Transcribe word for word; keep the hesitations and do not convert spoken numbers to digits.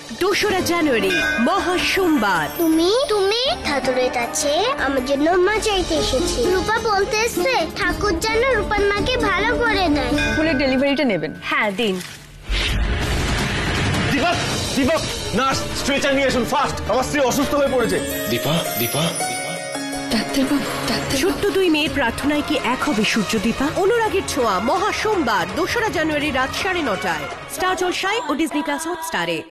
দোসরা জানুয়ারি মহা সোমবার। তুমি তুমি ঠাকুরের কাছে আমার জন্য মা চাইতে এসেছি। রূপা বলতে এসছে ঠাকুর যেন রূপার মাকে ভালো করে দেয়। ফুলের ডেলিভারিটা নেবেন? হ্যাঁ দিন। দীপক দীপক নার্স স্ট্রেচার নিয়ে আসুন ফাস্ট, আমার স্ত্রী অসুস্থ হয়ে পড়েছে। দীপা দীপা ডাক্তারবাবু ডাক্তার ছোট্ট দুই মেয়ের প্রার্থনায় কি এক হবে সূর্যদীপা? অনুরাগের ছোঁয়া মহা সোমবার দোসরা জানুয়ারি রাত সাড়ে নটায় স্টার জলসায় ও ডিজনি প্লাস হটস্টারে।